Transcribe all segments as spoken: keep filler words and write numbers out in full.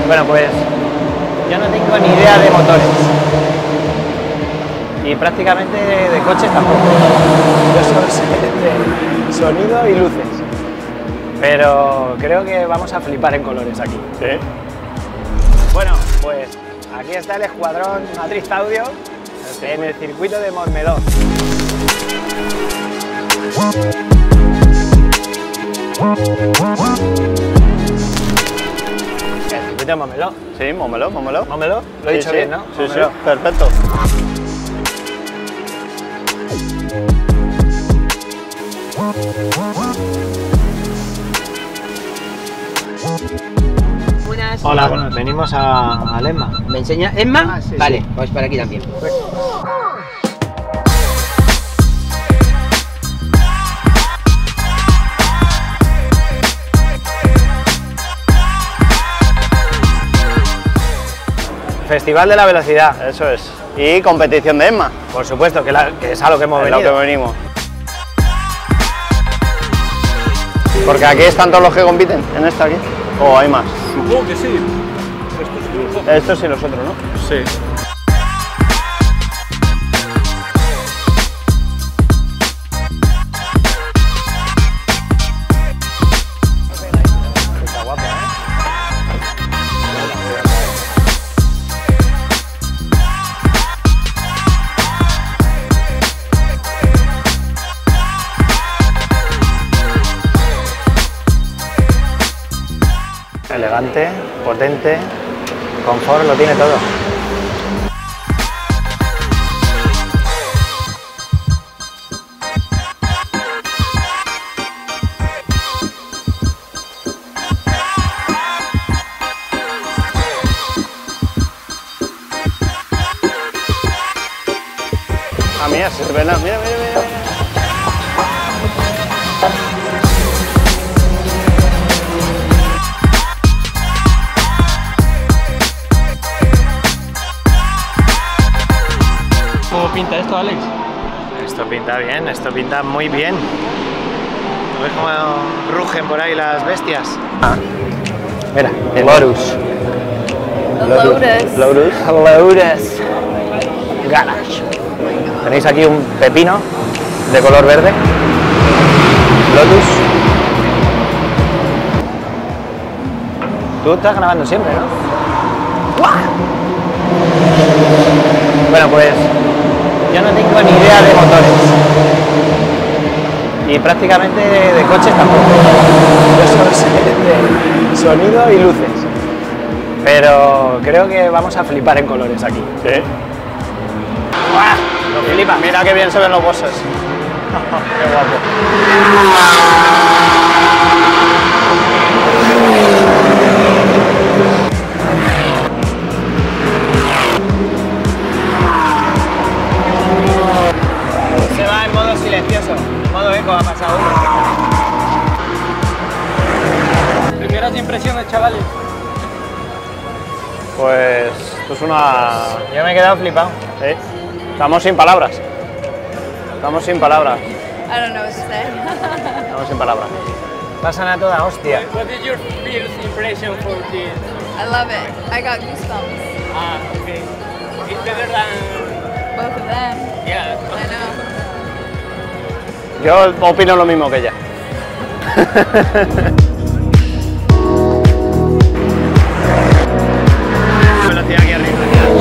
Bueno, pues yo no tengo ni idea de motores y prácticamente de, de coches tampoco. Yo solo sé de sonido y luces, pero creo que vamos a flipar en colores aquí. Sí. Bueno, pues aquí está el escuadrón Matriz Audio en el circuito de Montmeló. El circuito de Montmeló. Sí, Montmeló, Montmeló. ¿Montmeló? Lo he Sí, dicho sí. bien, ¿no? Sí, Montmeló. sí, perfecto. Buenas. Hola, buenas. Venimos a, a Lemma. ¿Me enseña Emma? Ah, sí, vale, sí. pues para aquí también. Festival de la Velocidad. Eso es. Y competición de EMMA. Por supuesto, que, la- que es a lo que hemos Es lo venido. que venimos. Porque aquí están todos los que compiten, en esta aquí. ¿O hay más? Supongo que sí. Estos grupos. Estos y los otros, ¿no? Sí. Está guapo, ¿eh? Elegante, potente, confort, lo tiene todo. Ah, mira, se ven, mira, mira, mira. ¿Cómo pinta esto, Alex? Esto pinta bien, esto pinta muy bien. ¿No ves cómo rugen por ahí las bestias? Ah, mira, el Lotus. Lotus. Lotus. Lotus. Garage. Tenéis aquí un pepino de color verde. Lotus. Tú estás grabando siempre, ¿no? ¡Guau! Bueno, pues yo no tengo ni idea de motores y prácticamente de, de coches tampoco. Yo solo sé de sonido y luces, pero creo que vamos a flipar en colores aquí. Sí. ¡Guau! Lo flipa. Mira qué bien se ven los bosses. Qué guapo. Se va en modo silencioso, en modo eco ha pasado uno. Primeras impresiones, chavales. Pues esto es una... Yo me he quedado flipado. Sí. Estamos sin palabras. Estamos sin palabras. I don't know what to say. Estamos sin palabras. Pasan a toda hostia. What is your first impression for this? I love it. I got goosebumps. Ah, okay. It's better than... Both of them. Yeah. I know. Yo opino lo mismo que ella. Velocidad aquí arriba.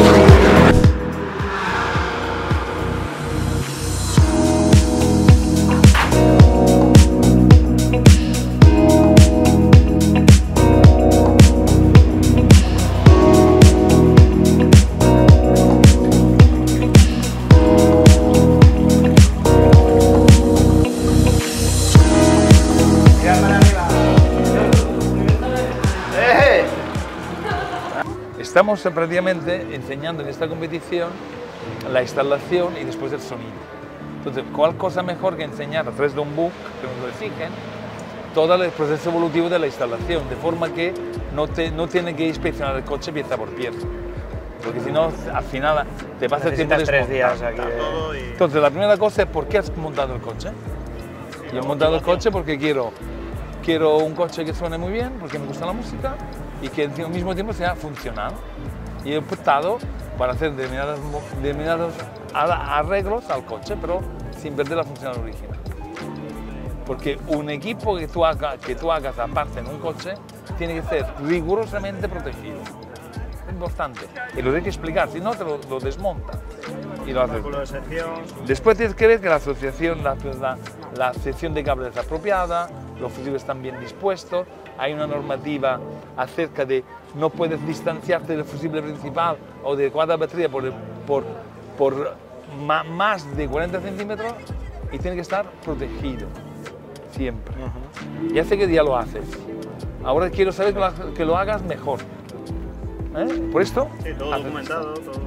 Estamos prácticamente enseñando en esta competición la instalación y después el sonido. Entonces, ¿cuál cosa mejor que enseñar a través de un book que nos lo exigen todo el proceso evolutivo de la instalación, de forma que no, te, no tiene que inspeccionar el coche pieza por pieza? Porque si no, al final te pasa el tiempo de Necesitas tres días desmontar. aquí. de- Entonces, la primera cosa es ¿por qué has montado el coche? Yo he montado el coche porque quiero, quiero un coche que suene muy bien, porque me gusta la música, y que al mismo tiempo sea funcional. Y he optado para hacer determinados, determinados arreglos al coche, pero sin perder la función original. Porque un equipo que tú, haga, que tú hagas aparte en un coche tiene que ser rigurosamente protegido. Es importante. Y lo tienes que explicar, si no te lo, lo desmontan. Y lo haces. Después tienes que ver que la asociación, la, la, la sección de cables es apropiada, los fusibles están bien dispuestos, hay una normativa acerca de no puedes distanciarte del fusible principal o de cada batería por, por, por ma, más de cuarenta centímetros y tiene que estar protegido siempre. Uh-huh. Y hace que ya lo haces. Ahora quiero saber que lo, que lo hagas mejor. ¿Eh? ¿Por esto? Sí, todo documentado, todo.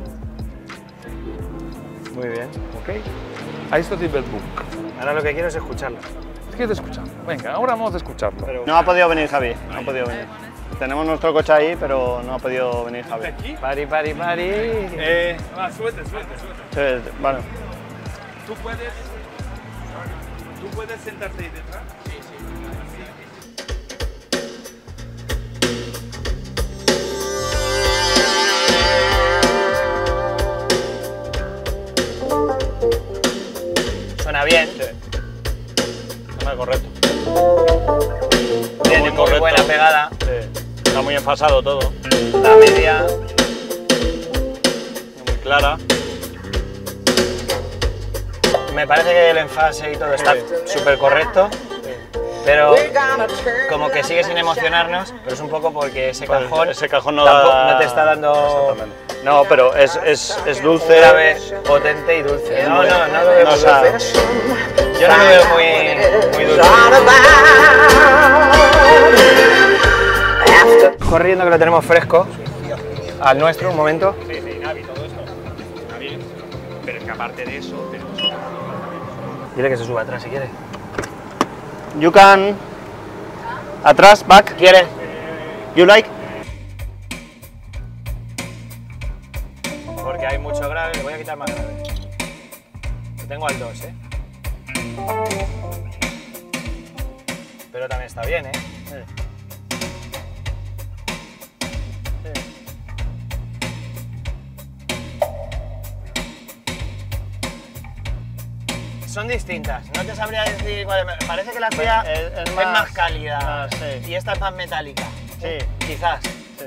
Muy bien. Ok. A esto sirve el book. Ahora lo que quiero es escucharlo. ¿Quieres escucharlo? Venga, ahora vamos a escucharlo. Pero no ha podido venir Javi, no ha podido venir. Tenemos nuestro coche ahí, pero no ha podido venir Javi. Pari, pari, pari. Eh, va, súbete, súbete, súbete. Sí, vale. ¿Tú puedes, ¿Tú puedes sentarte ahí detrás? Sí, sí. Suena bien. Sí. Suena correcto. Tiene muy correcto. buena pegada. Sí. Está muy enfasado todo. La media. Muy clara. Me parece que el enfase y todo está Sí. súper correcto. Pero como que sigue sin emocionarnos, pero es un poco porque ese Pues cajón, ese cajón no, tampoco- da... no te está dando Exactamente. No, pero es, es, es dulce. grave, potente y dulce. No, no, no lo veo No, muy o sea, dulce. Yo no lo veo muy, muy dulce. Corriendo que lo tenemos fresco. Al nuestro, un momento. Sí, sí, Navi, todo esto está bien, pero es que aparte de eso tenemos... Dile que se suba atrás si quiere. You can... Atrás, back. ¿Quiere? You like? Porque hay mucho grave, le voy a quitar más grave. Lo tengo al dos, ¿eh? Pero también está bien, ¿eh? Son distintas, no te sabría decir cuál es. Parece que la tuya Es- es, es más, más- cálida más, sí. y esta es más metálica. Sí. Quizás. Sí.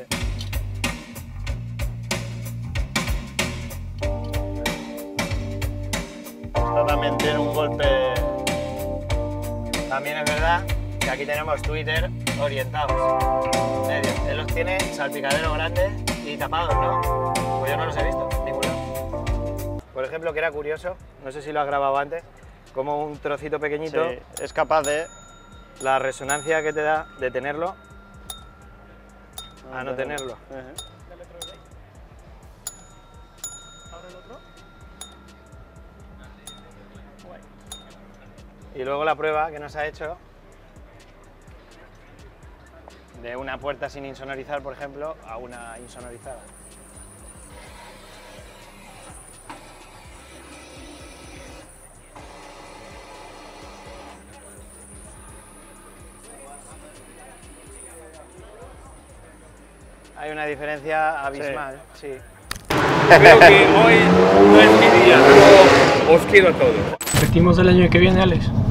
Esta también tiene un golpe... También es verdad que aquí tenemos Twitter orientados. Medio. Él los tiene salpicadero grande y tapados, ¿no? Pues yo no los he visto, ninguno. Por ejemplo, que era curioso, no sé si lo has grabado antes, como un trocito pequeñito, Sí, es capaz de... la resonancia que te da de tenerlo a no tenerlo. Ujú. Y luego la prueba que nos ha hecho de una puerta sin insonorizar, por ejemplo, a una insonorizada. Hay una diferencia abismal, sí. Creo que hoy no es mi día, pero os quiero a todos. Repetimos el año que viene, Alex.